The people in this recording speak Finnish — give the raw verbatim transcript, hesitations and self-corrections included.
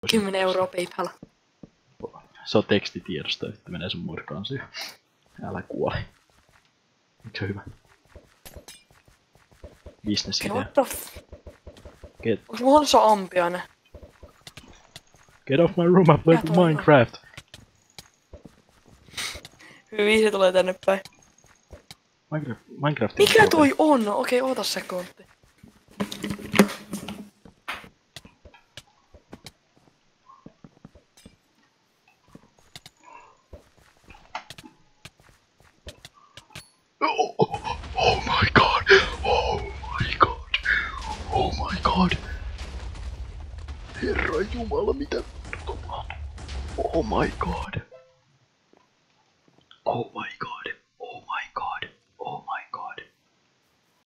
Kymmenen euroa PayPal. Se on tekstitiedosto, että menee sun murkaan siihen. Älä kuoli. Eikö se hyvä? Business idea. What the f... Get, Onks mulla se ampiainen? get off my room, I play Mikä toi on? Minecraft. Hyvin se tulee tänne päin. Minecraft, Minecraft Mikä toi on? Okei, oota sekunti. Oh, oh, oh my god! Oh my god! Oh my god! Herra Jumala, mitä tapahtuu? Oh my god! Oh my god!